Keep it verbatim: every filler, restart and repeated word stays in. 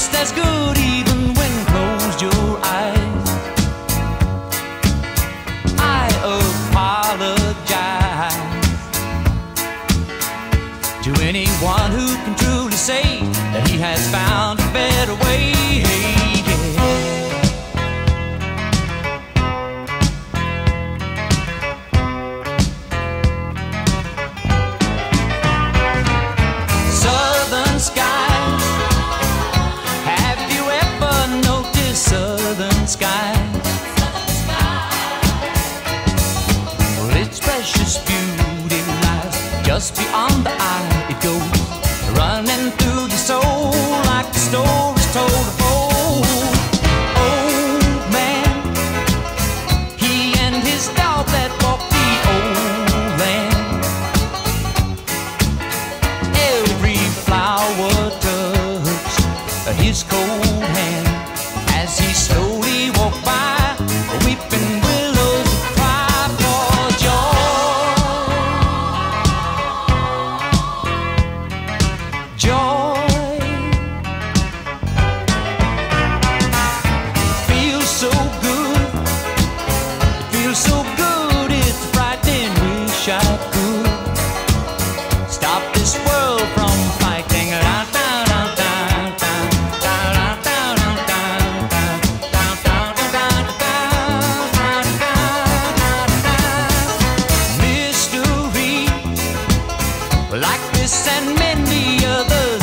just as good even when closed your eyes. I apologize to anyone who can truly say that he has found a better way. Southern skies, have you ever noticed southern skies? Well, its precious beauty lies just beyond the eye. It goes running through your soul like the stories told of old. Old man, he and his dog that walked the old land. Every flower touched his cold hand as he slowly walked by. Weeping willows cry for joy. Joy feels so good. It feels so good. It's frightening. Wish I could stop this world from fighting. Mysteries like this and many others